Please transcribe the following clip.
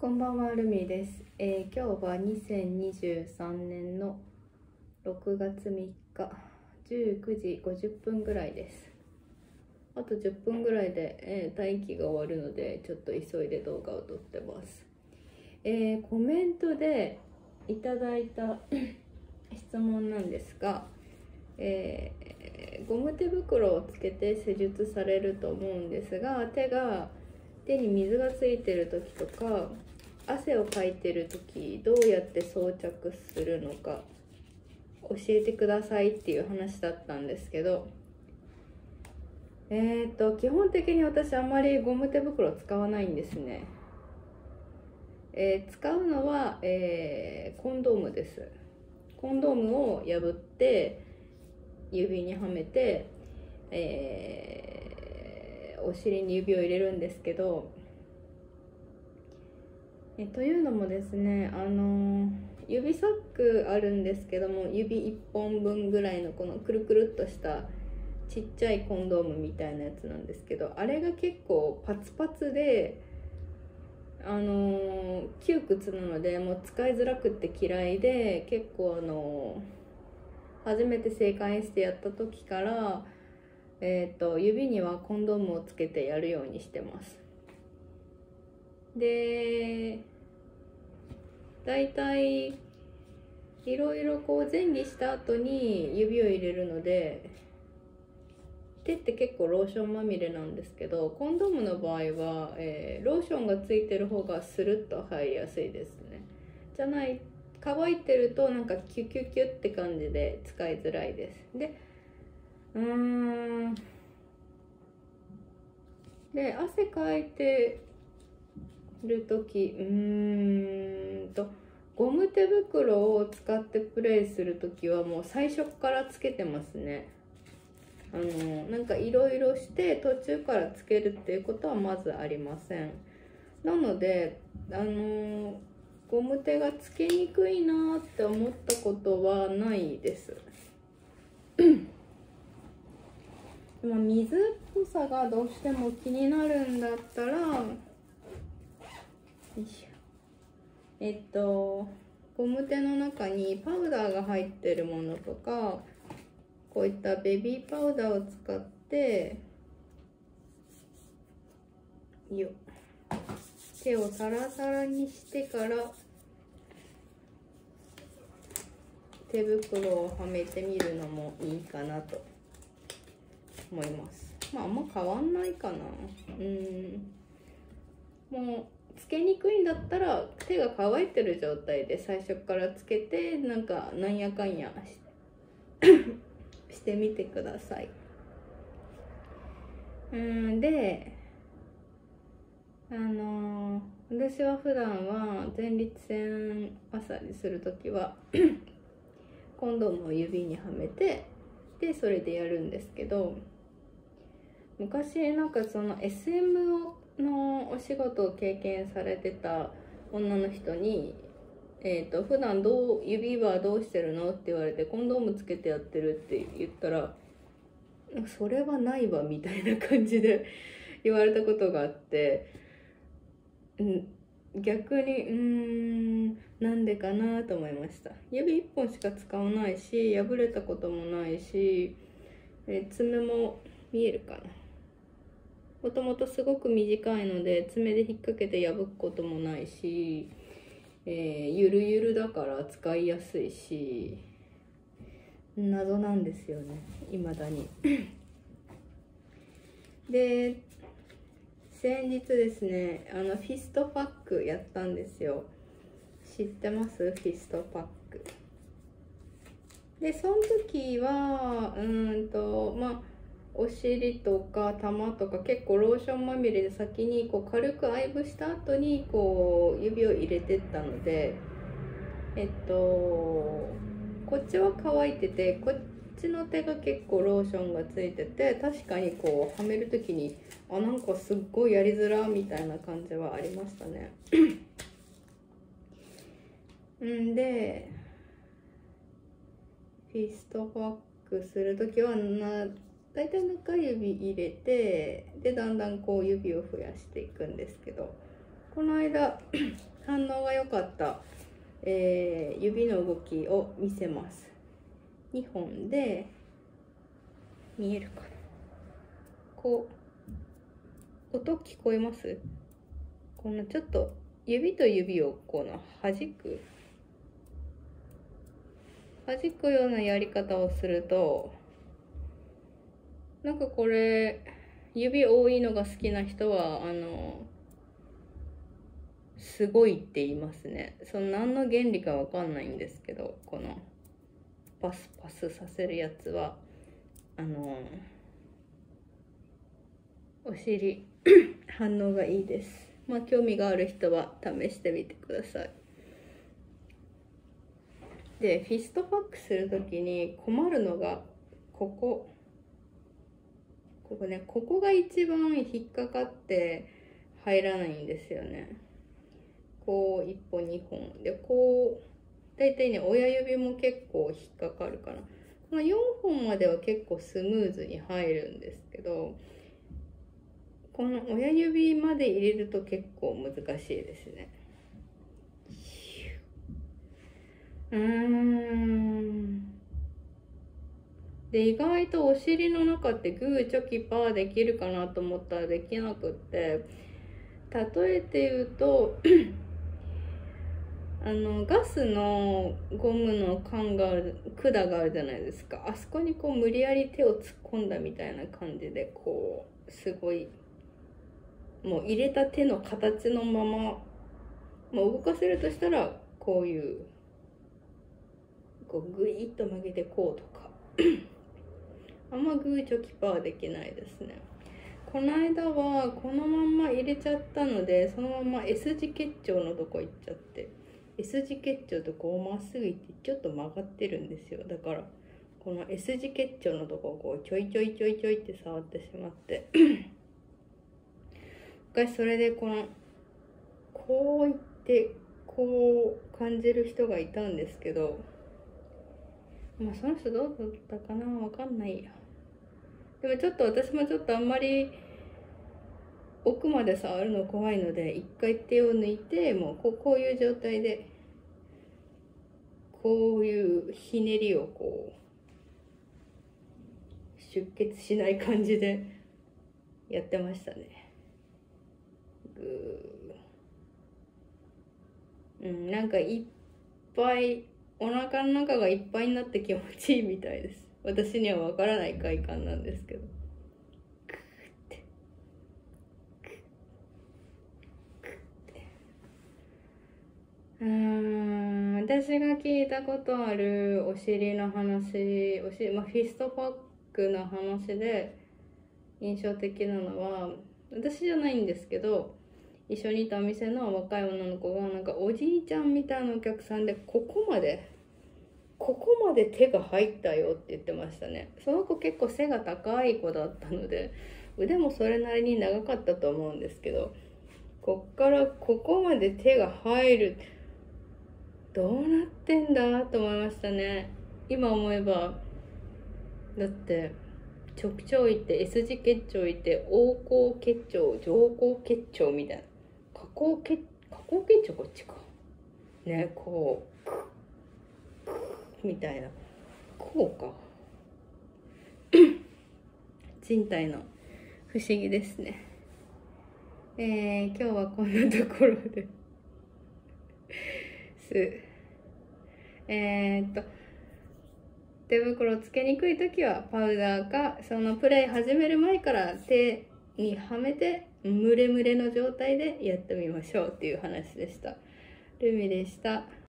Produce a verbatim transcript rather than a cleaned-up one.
こんばんは、ルミです。えー、今日はにせんにじゅうさんねんのろくがつみっか、じゅうくじごじゅっぷんぐらいです。あとじゅっぷんぐらいで、えー、待機が終わるので、ちょっと急いで動画を撮ってます。えー、コメントでいただいた質問なんですが、えー、ゴム手袋をつけて施術されると思うんですが、手が手に水がついてる時とか汗をかいてる時どうやって装着するのか教えてくださいっていう話だったんですけど、えーと基本的に私あんまりゴム手袋使わないんですね。えー、使うのは、えー、コンドームです。コンドームを破って指にはめて、えー、お尻に指を入れるんですけど、えというのもですね、あの指サックあるんですけども、指いっぽんぶんぐらいのこのくるくるっとしたちっちゃいコンドームみたいなやつなんですけど、あれが結構パツパツで、あの窮屈なのでもう使いづらくって嫌いで、結構あの初めて正解してやった時から、えー、と指にはコンドームをつけてやるようにしてます。でだいたいいろいろこう前儀した後に指を入れるので、手って結構ローションまみれなんですけど、コンドームの場合は、えー、ローションがついてる方がスルッと入りやすいですね。じゃない、乾いてるとなんかキュキュキュって感じで使いづらいです。でうーんで汗かいてる時、うーんとゴム手袋を使ってプレイする時はもう最初からつけてますね。あのなんかいろいろして途中からつけるっていうことはまずありません。なのであのゴム手がつけにくいなって思ったことはないです。まあ水っぽさがどうしても気になるんだったら、よいしょえっとゴム手の中にパウダーが入ってるものとか、こういったベビーパウダーを使ってよ手をサラサラにしてから手袋をはめてみるのもいいかなと思います。まああんま変わんないかな。うんもうつけにくいんだったら手が乾いてる状態で最初からつけて、なんかなんやかんやしてみてください。うんであのー、私は普段は前立腺マッサージするときはコンドームを指にはめて、でそれでやるんですけど、昔なんかその エスエム のお仕事を経験されてた女の人にえーと普段どう指はどうしてるのって言われて、コンドームつけてやってるって言ったら、それはないわみたいな感じで言われたことがあって、ん逆にうーんなんでかなと思いました。指いっぽんしか使わないし、破れたこともないし、え爪も見えるかな、もともとすごく短いので爪で引っ掛けて破くこともないし、えー、ゆるゆるだから使いやすいし、謎なんですよね、未だにで先日ですね、あのフィストパックやったんですよ。知ってます？フィストパックで、その時はうんとまあお尻とか玉とか結構ローションまみれで先にこう軽く愛撫した後にこう指を入れてったので、えっとこっちは乾いてて、こっちの手が結構ローションがついてて、確かにこうはめる時にあなんかすっごいやりづらみたいな感じはありましたねんでフィストパックする時はな大体中指入れて、でだんだんこう指を増やしていくんですけど、この間反応が良かった、えー、指の動きを見せます。にほんで見えるかな。こう音聞こえます？このちょっと指と指をこの弾く弾くようなやり方をすると、なんかこれ指多いのが好きな人はあのすごいって言いますね。その何の原理かわかんないんですけど、このパスパスさせるやつはあのお尻反応がいいです。まあ興味がある人は試してみてください。でフィストパックするときに困るのがここここね、ここが一番引っかかって入らないんですよね。こういっぽんにほんで、こうだいたいね親指も結構引っかかるかな。このよんほんまでは結構スムーズに入るんですけど、この親指まで入れると結構難しいですね。うーんで意外とお尻の中ってグーチョキパーできるかなと思ったらできなくって、例えて言うとあのガスのゴムの管がある管があるじゃないですか。あそこにこう無理やり手を突っ込んだみたいな感じで、こうすごいもう入れた手の形のまま、もう動かせるとしたらこういうこうグイッと曲げてこうとかあんまグーチョキパーできないですね。この間はこのまんま入れちゃったので、そのまま S 字結腸のとこ行っちゃって、 S 字結腸とこうまっすぐ行ってちょっと曲がってるんですよ。だからこの S 字結腸のとこをこうちょいちょいちょいちょいって触ってしまって昔それでこのこういってこう感じる人がいたんですけど、まあその人どうだったかな、わかんないや。でもちょっと私もちょっとあんまり奥まで触るの怖いので、一回手を抜いて、もうこう、こういう状態でこういうひねりをこう出血しない感じでやってましたね。グー、うん、なんかいっぱいお腹の中がいっぱいになって気持ちいいみたいです。私にはわからない快感なんですけど、うーん私が聞いたことあるお尻の話、お尻、まあ、フィストパックの話で印象的なのは、私じゃないんですけど一緒にいたお店の若い女の子がなんかおじいちゃんみたいなお客さんで、ここまでここまで手が入ったよって言ってましたね。その子結構背が高い子だったので腕もそれなりに長かったと思うんですけど、こっからここまで手が入る、どうなってんだと思いましたね。今思えばだって直腸行って S 字結腸行って横行結腸上行結腸みたいな、下行結下行結腸こっちかね、こうみたいな、こうか人体の不思議ですね。えー、今日はこんなところですえー、っと手袋つけにくい時はパウダーか、そのプレイ始める前から手にはめてムレムレの状態でやってみましょうっていう話でした。ルミでした。